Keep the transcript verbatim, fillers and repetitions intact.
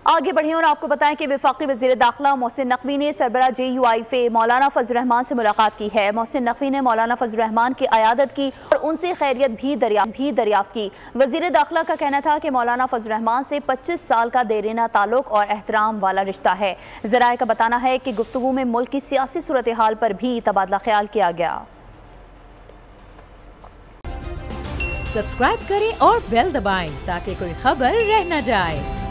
आगे बढ़े और आपको बताएं कि वफाकी वज़ीर दाखिला मोहसिन नकवी ने सरबरा जे यू आई फे मौलाना फजल रहमान से मुलाकात की है। मोहसिन नकवी ने मौलाना फजल रहमान की अयादत की और उनसे खैरियत भी दरिया भी दरियाफ्त की। वज़ीर दाखिला का कहना था कि मौलाना फजल रहमान से पच्चीस साल का देरीना ताल्लुक और एहतराम वाला रिश्ता है। ज़राए का बताना है कि गुफ्तगू में मुल्क की सियासी सूरत हाल पर भी तबादला ख्याल किया गया। सब्सक्राइब करें और बेल दबाएं ताकि कोई खबर रह न जाए।